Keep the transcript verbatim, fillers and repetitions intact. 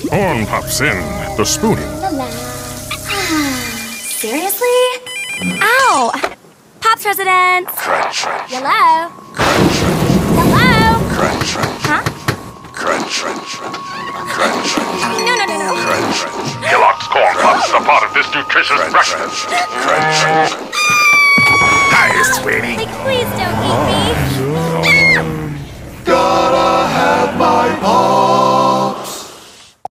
Corn pops in. The spooning. Seriously? Ow! Pops residence. Crunch, crunch. Hello? Crunch, crunch. Hello? Crunch, crunch. Huh? Crunch, crunch. Crunch, crunch. No, no, no, no. Crunch, crunch. Kellogg's Corn Pops is a part of this nutritious Crunch, breakfast. crunch. Crunch, crunch.